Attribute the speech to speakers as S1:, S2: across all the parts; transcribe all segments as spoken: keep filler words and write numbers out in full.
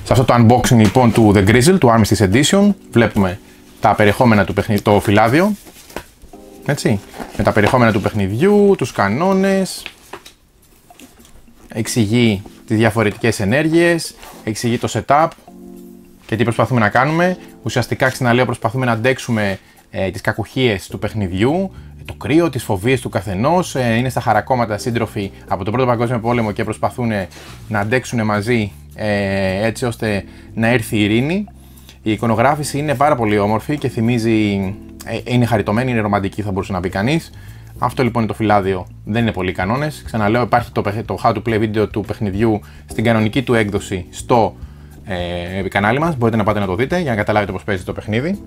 S1: Σε αυτό το unboxing λοιπόν του The Grizzle, του Armistice Edition, βλέπουμε τα περιεχόμενα του παιχνιδιού, το φυλάδιο, έτσι, με τα περιεχόμενα του παιχνιδιού, τους κανόνες, εξηγεί τις διαφορετικές ενέργειες, εξηγεί το setup και τι προσπαθούμε να κάνουμε. Ουσιαστικά, ξαναλέω, προσπαθούμε να αντέξουμε ε, τις κακουχίες του παιχνιδιού, το κρύο, τις φοβίες του καθενός. Ε, είναι στα χαρακόμματα σύντροφοι από τον Πρώτο Παγκόσμιο Πόλεμο και προσπαθούν να αντέξουν μαζί ε, έτσι ώστε να έρθει η ειρήνη. Η εικονογράφηση είναι πάρα πολύ όμορφη και θυμίζει, ε, είναι χαριτωμένη, είναι ρομαντική, θα μπορούσε να πει κανείς. Αυτό λοιπόν είναι το φυλάδιο, δεν είναι πολλοί κανόνες. Ξαναλέω, υπάρχει το, το how to play βίντεο του παιχνιδιού στην κανονική του έκδοση στο ε, κανάλι μας. Μπορείτε να πάτε να το δείτε για να καταλάβετε πώς παίζει το παιχνίδι.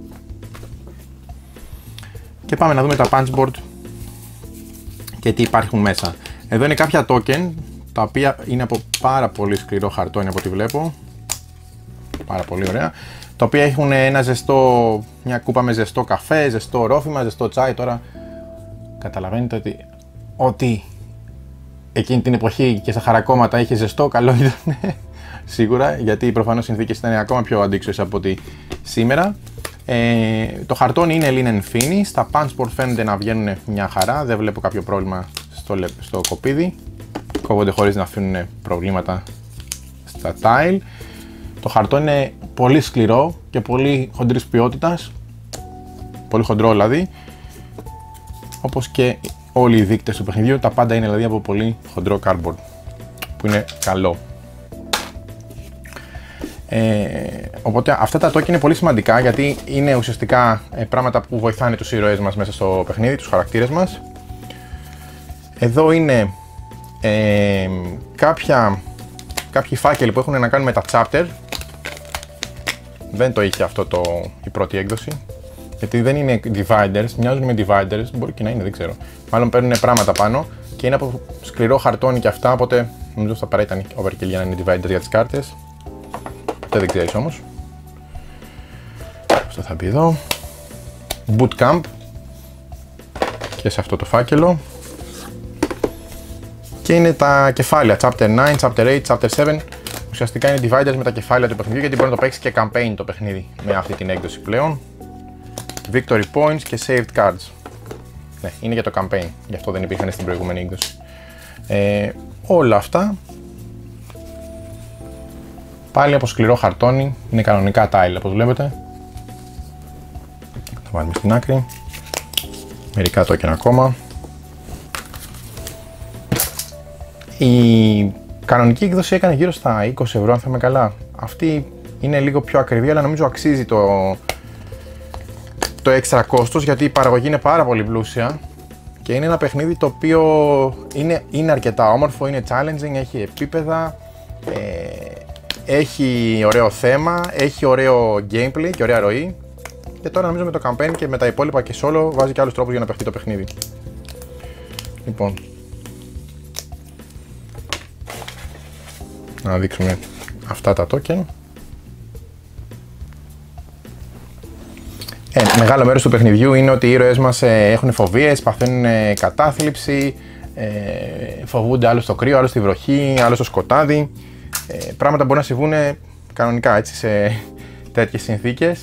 S1: Και πάμε να δούμε τα punch board και τι υπάρχουν μέσα. Εδώ είναι κάποια token, τα οποία είναι από πάρα πολύ σκληρό χαρτόνι από ό,τι βλέπω. Πάρα πολύ ωραία. Τα οποία έχουν ένα ζεστό, μια κούπα με ζεστό καφέ, ζεστό ρόφημα, ζεστό τσάι. Τώρα καταλαβαίνετε ότι ό,τι εκείνη την εποχή και στα χαρακόμματα είχε ζεστό, καλό ήταν σίγουρα, γιατί προφανώς οι συνθήκες ήταν ακόμα πιο αντίξωες από ότι σήμερα. Ε, το χαρτόνι είναι linen finish, τα punch board φαίνονται να βγαίνουν μια χαρά, δεν βλέπω κάποιο πρόβλημα στο, στο κοπίδι, κόβονται χωρίς να αφήνουν προβλήματα στα tile. Το χαρτόνι είναι πολύ σκληρό και πολύ χοντρής ποιότητας, πολύ χοντρό δηλαδή, όπως και όλοι οι δείκτες του παιχνιδιού, τα πάντα είναι δηλαδή από πολύ χοντρό cardboard, που είναι καλό. Ε, οπότε αυτά τα token είναι πολύ σημαντικά, γιατί είναι ουσιαστικά ε, πράγματα που βοηθάνε τους ήρωές μας μέσα στο παιχνίδι, τους χαρακτήρες μας. Εδώ είναι ε, κάποια, κάποιοι φάκελοι που έχουν να κάνουν με τα chapter. Δεν το είχε αυτό το, η πρώτη έκδοση, γιατί δεν είναι dividers, μοιάζουν με dividers, μπορεί και να είναι, δεν ξέρω. Μάλλον παίρνουν πράγματα πάνω και είναι από σκληρό χαρτόνι και αυτά, οπότε νομίζω θα παρά ήταν overkill για να είναι dividers για τις κάρτες. Δεν ξέρεις όμως. Αυτό θα μπει εδώ. Bootcamp. Και σε αυτό το φάκελο. Και είναι τα κεφάλαια. Chapter nine, Chapter eight, Chapter seven. Ουσιαστικά είναι dividers με τα κεφάλαια του παιχνιδιού, γιατί μπορεί να το παίξει και campaign το παιχνίδι με αυτή την έκδοση πλέον. Victory points και saved cards. Ναι, είναι για το campaign. Γι' αυτό δεν υπήρχαν στην προηγούμενη έκδοση. Ε, όλα αυτά. Πάλι από σκληρό χαρτόνι, είναι κανονικά tile όπως βλέπετε. Θα βάλουμε στην άκρη. Μερικά token ακόμα. Η κανονική έκδοση έκανε γύρω στα είκοσι ευρώ αν θυμάμαι καλά. Αυτή είναι λίγο πιο ακριβή, αλλά νομίζω αξίζει το, το έξτρα κόστος, γιατί η παραγωγή είναι πάρα πολύ πλούσια και είναι ένα παιχνίδι το οποίο είναι, είναι αρκετά όμορφο, είναι challenging, έχει επίπεδα. Ε, Έχει ωραίο θέμα, έχει ωραίο gameplay και ωραία ροή. Και τώρα νομίζω με το campaign και με τα υπόλοιπα και solo βάζει και άλλους τρόπους για να παιχτεί το παιχνίδι. Λοιπόν, να δείξουμε αυτά τα token. Ε, μεγάλο μέρος του παιχνιδιού είναι ότι οι ήρωες μας ε, έχουν φοβίες, παθαίνουν ε, κατάθλιψη, ε, φοβούνται άλλο στο κρύο, άλλο στη βροχή, άλλο στο σκοτάδι. Ε, πράγματα μπορεί να συμβούν κανονικά έτσι, σε τέτοιες συνθήκες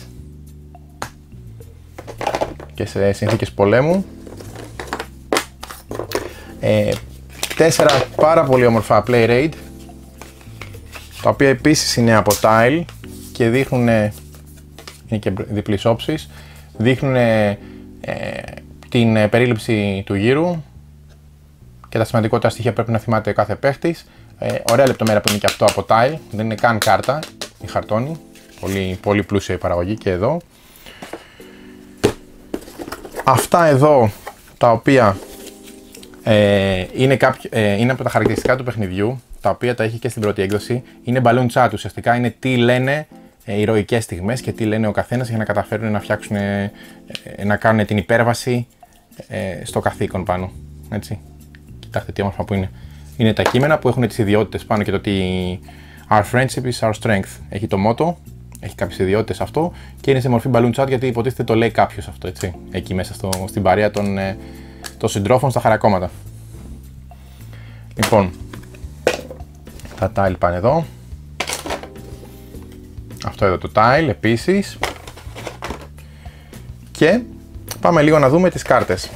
S1: και σε συνθήκες πολέμου. Ε, τέσσερα πάρα πολύ όμορφα play raid, τα οποία επίσης είναι από tile και δείχνουν, είναι και διπλής όψης, δείχνουν ε, την περίληψη του γύρου και τα σημαντικότερα στοιχεία πρέπει να θυμάται κάθε παίχτης. Ε, ωραία λεπτομέρεια που είναι και αυτό από tile, δεν είναι καν κάρτα, η χαρτόνι, πολύ, πολύ πλούσια η παραγωγή και εδώ. Αυτά εδώ τα οποία ε, είναι, κάποιο, ε, είναι από τα χαρακτηριστικά του παιχνιδιού, τα οποία τα έχει και στην πρώτη έκδοση, είναι balloon chat, ουσιαστικά είναι τι λένε ε, ηρωικές στιγμές και τι λένε ο καθένας για να καταφέρουν να φτιάξουν, ε, ε, να κάνουν την υπέρβαση ε, στο καθήκον πάνω, έτσι. Κοιτάξτε τι όμορφα που είναι. Είναι τα κείμενα που έχουν τις ιδιότητες πάνω και το ότι our friendship is our strength. Έχει το μότο, έχει κάποιες ιδιότητες αυτό και είναι σε μορφή balloon chat, γιατί υποτίθεται το λέει κάποιος αυτό, έτσι. Εκεί μέσα στο, στην παρέα των, των συντρόφων στα χαρακόμματα. Λοιπόν, τα tile πάνε εδώ. Αυτό εδώ το tile επίσης. Και πάμε λίγο να δούμε τις κάρτες.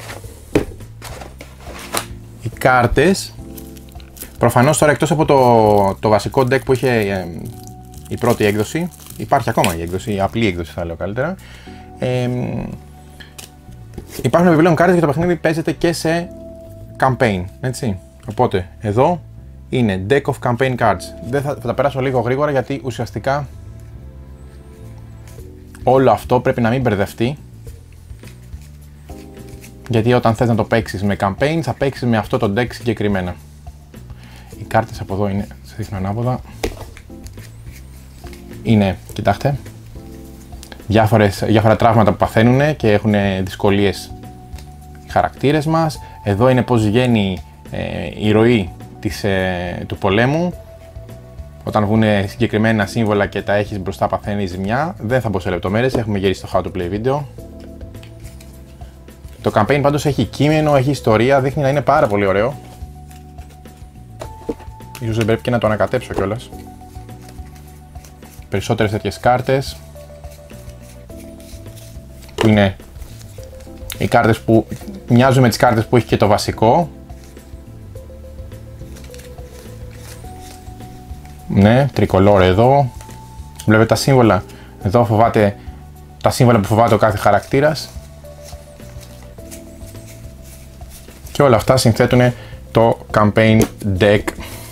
S1: Οι κάρτες, προφανώς τώρα εκτός από το, το βασικό deck που είχε ε, η πρώτη έκδοση, υπάρχει ακόμα η έκδοση, η απλή έκδοση θα λέω καλύτερα. Ε, υπάρχουν επιπλέον κάρτες και το παιχνίδι παίζεται και σε campaign, έτσι. Οπότε εδώ είναι deck of campaign cards. Δεν θα, θα τα περάσω λίγο γρήγορα γιατί ουσιαστικά όλο αυτό πρέπει να μην μπερδευτεί. Γιατί όταν θες να το παίξεις με campaign θα παίξεις με αυτό το deck συγκεκριμένα. Οι κάρτες από εδώ είναι, σε δείχνω ανάποδα. Είναι, κοιτάξτε, διάφορες, διάφορα τραύματα που παθαίνουν και έχουν δυσκολίες οι χαρακτήρες μας. Εδώ είναι πώς βγαίνει ε, η ροή της, ε, του πολέμου. Όταν βγουν συγκεκριμένα σύμβολα και τα έχεις μπροστά παθαίνει ζημιά. Δεν θα μπω σε λεπτομέρειες, έχουμε γυρίσει στο how to play video. Το campaign πάντως έχει κείμενο, έχει ιστορία, δείχνει να είναι πάρα πολύ ωραίο. Ίσως δεν πρέπει και να το ανακατέψω κιόλας. Περισσότερες τέτοιες κάρτες. Που είναι οι κάρτες που μοιάζουν με τις κάρτες που έχει και το βασικό. Ναι, τρικολόρ εδώ. Βλέπετε τα σύμβολα. Εδώ φοβάται τα σύμβολα που φοβάται ο κάθε χαρακτήρας. Και όλα αυτά συνθέτουν το campaign deck.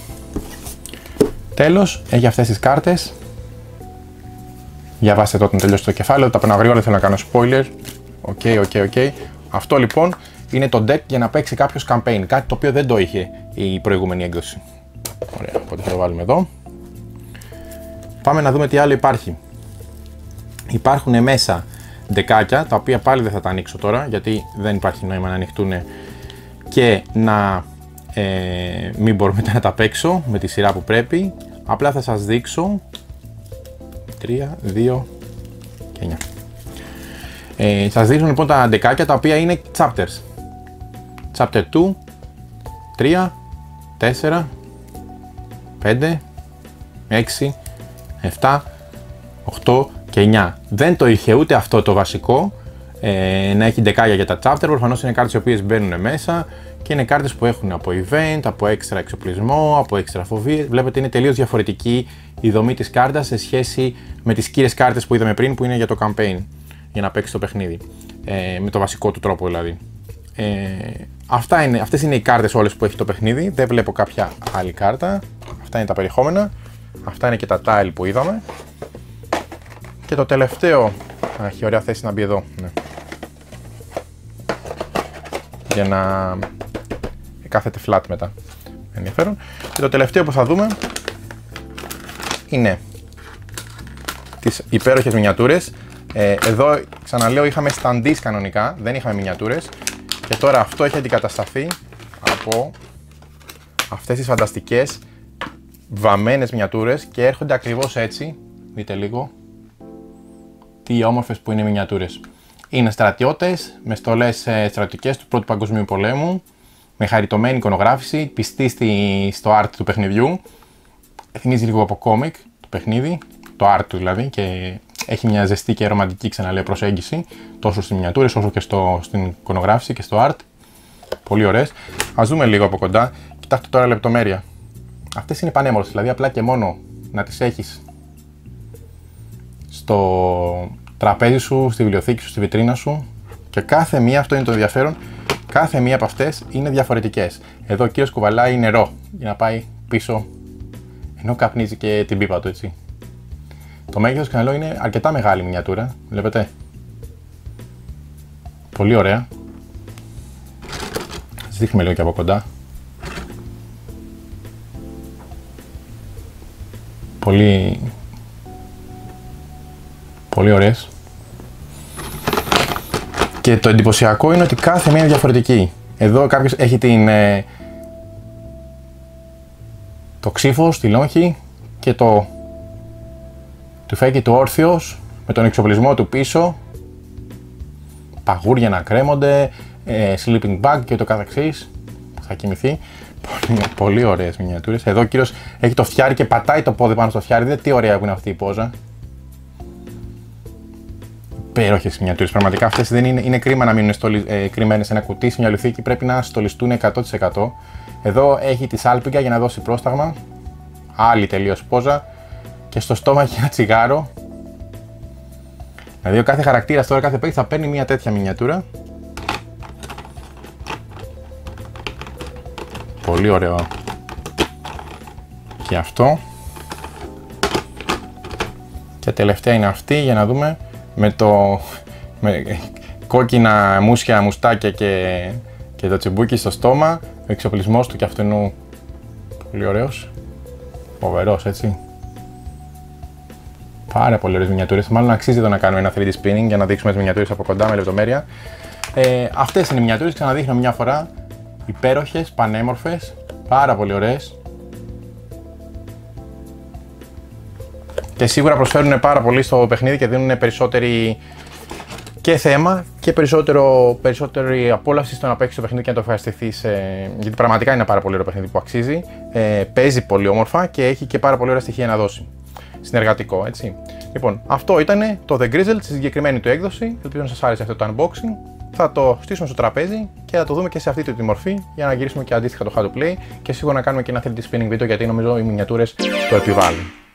S1: Τέλος, έχει αυτές τις κάρτες. Διαβάστε το όταν τελειώσει το κεφάλαιο. Τα περνάω γρήγορα, δεν θέλω να κάνω spoiler. Οκ, οκ, οκ. Αυτό λοιπόν είναι το deck για να παίξει κάποιος campaign. Κάτι το οποίο δεν το είχε η προηγούμενη έκδοση. Ωραία, οπότε θα το βάλουμε εδώ. Πάμε να δούμε τι άλλο υπάρχει. Υπάρχουν μέσα ντεκάκια, τα οποία πάλι δεν θα τα ανοίξω τώρα, γιατί δεν υπάρχει νόημα να ανοιχτούν και να ε, μην μπορούμε να τα παίξω με τη σειρά που πρέπει. Απλά θα σας δείξω τρία, δύο και εννιά. Ε, σας δείχνω λοιπόν τα ντεκάκια τα οποία είναι chapters. Chapter δύο, τρία, τέσσερα, πέντε, έξι, επτά, οκτώ και εννιά. Δεν το είχε ούτε αυτό το βασικό, ε, να έχει ντεκάκια για τα chapter. Προφανώς είναι κάρτες οι οποίες μπαίνουν μέσα και είναι κάρτες που έχουν από event, από έξτρα εξοπλισμό, από έξτρα φοβίες. Βλέπετε είναι τελείως διαφορετική η δομή της κάρτας σε σχέση με τις κύριες κάρτες που είδαμε πριν που είναι για το campaign, για να παίξει το παιχνίδι, ε, με το βασικό του τρόπο δηλαδή. Ε, αυτά είναι, αυτές είναι οι κάρτες όλες που έχει το παιχνίδι, δεν βλέπω κάποια άλλη κάρτα. Αυτά είναι τα περιεχόμενα, αυτά είναι και τα tile που είδαμε. Και το τελευταίο, έχει ωραία θέση να μπει εδώ, ναι. Για να κάθεται flat μετά, ενδιαφέρον. Και το τελευταίο που θα δούμε είναι τις υπέροχες μινιατούρες. Ε, εδώ ξαναλέω είχαμε standees κανονικά, δεν είχαμε μινιατούρες. Και τώρα αυτό έχει αντικατασταθεί από αυτές τις φανταστικές βαμμένες μινιατούρες και έρχονται ακριβώς έτσι. Δείτε λίγο τι όμορφες που είναι οι μινιατούρες. Είναι στρατιώτες με στολές στρατιωτικές του Πρώτου Παγκοσμίου Πολέμου, με χαριτωμένη εικονογράφηση, πιστή στη, στο art του παιχνιδιού. Θυμίζει λίγο από κόμικ το παιχνίδι, το art του δηλαδή, και έχει μια ζεστή και ρομαντική, ξαναλέω, προσέγγιση τόσο στις μινιατούρες όσο και στο, στην εικονογράφηση και στο art. Πολύ ωραίες. Ας δούμε λίγο από κοντά. Κοιτάξτε τώρα λεπτομέρεια. Αυτές είναι πανέμορφες, δηλαδή απλά και μόνο να τις έχεις στο τραπέζι σου, στη βιβλιοθήκη σου, στη βιτρίνα σου, και κάθε μία, αυτό είναι το ενδιαφέρον, κάθε μία από αυτές είναι διαφορετικές. Εδώ ο κύριος κουβαλάει νερό για να πάει πίσω, ενώ καπνίζει και την πίπα του, έτσι. Το μέγεθος, ξαναλέω, είναι αρκετά μεγάλη μινιατούρα, βλέπετε. Πολύ ωραία. Ας δείχνουμε λίγο και από κοντά. Πολύ... Πολύ ωραίες. Και το εντυπωσιακό είναι ότι κάθε μία είναι διαφορετική. Εδώ κάποιος έχει την, ε, το ξύφος, τη λόγχη και το τουφέκι του όρθιος με τον εξοπλισμό του πίσω, παγούρια να κρέμονται, ε, sleeping bag και το καθεξής, θα κοιμηθεί. Πολύ, πολύ ωραίες μινιατούρες. Εδώ ο κύριος έχει το φτιάρι και πατάει το πόδι πάνω στο φτιάρι. Δείτε τι ωραία που είναι αυτή η πόζα. υπέροχες μινιατούρες. Πραγματικά αυτές δεν είναι, είναι κρίμα να μείνουν στολι, ε, κρυμμένες σε ένα κουτί, σε μια λιθήκη. Πρέπει να στολιστούν εκατό τοις εκατό. Εδώ έχει τη σάλπιγγα για να δώσει πρόσταγμα. Άλλη τελείως πόζα. Και στο στόμα έχει ένα τσιγάρο. Δηλαδή ο κάθε χαρακτήρας τώρα, κάθε παίκτη θα παίρνει μια τέτοια μινιατούρα. Πολύ ωραίο. Και αυτό. Και τελευταία είναι αυτή, για να δούμε, με το με κόκκινα μουσια, μουστάκια και, και το τσιμπούκι στο στόμα. Ο εξοπλισμός του και αυτού πολύ ωραίος. Φοβερός, έτσι. Πάρα πολύ ωραίες μινιατούρες. Μάλλον αξίζει εδώ να κάνουμε ένα θρι ντι spinning για να δείξουμε τις μινιατούρες από κοντά με λεπτομέρεια. Ε, αυτές είναι οι μινιατούρες, ξαναδείχνω μια φορά. Υπέροχες, πανέμορφες, πάρα πολύ ωραίες. Και σίγουρα προσφέρουν πάρα πολύ στο παιχνίδι και δίνουν περισσότερη και θέμα και περισσότερο, περισσότερη απόλαυση στο να παίξεις το παιχνίδι και να το ευχαριστηθείς. Ε, γιατί πραγματικά είναι ένα πάρα πολύ ωραίο παιχνίδι που αξίζει. Ε, παίζει πολύ όμορφα και έχει και πάρα πολύ ωραία στοιχεία να δώσει. Συνεργατικό, έτσι. Λοιπόν, αυτό ήταν το The Grizzled στη συγκεκριμένη του έκδοση. Ελπίζω να σας άρεσε αυτό το unboxing. Θα το στήσουμε στο τραπέζι και θα το δούμε και σε αυτή τη μορφή για να γυρίσουμε και αντίστοιχα το How to Play και σίγουρα να κάνουμε και ένα θρι ντι spinning video γιατί νομίζω οι μινιατούρες το επιβάλλουν.